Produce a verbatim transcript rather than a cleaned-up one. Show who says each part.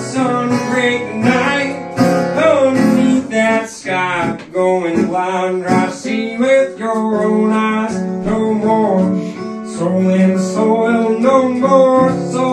Speaker 1: sun break night underneath that sky, going blind, dry see with your own eyes. No more soul in the soil, no more soul